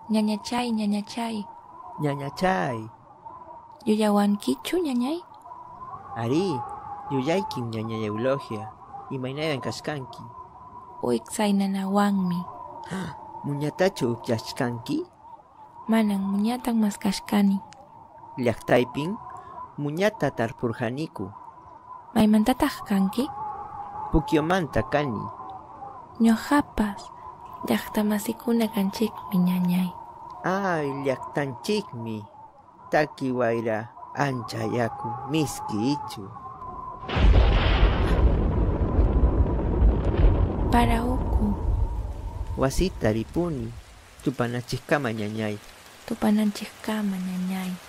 Ñañachay, ñañachay. Ñañachay. Yuyawankichu ñañay? Ari, yuyaykim ñaña Eulogia. Imaynayan kashkanki. Uyqsaynanawanmi. Muñatachu upyashkanki? Manan muñatan maskashkani. Llaqtaypin muñata tarpurqaniku. Maymantataq kanki? Pukyumanta kani. Ñuqapas llaqtamasikuna kanchikmi ñañay. Ay, llaqtanchikmi. Taki wayra ancha yaku miski ichu. Para uku. Wasita ripuni. Tupanachikama ñañay. Tupananchikkama ñañay.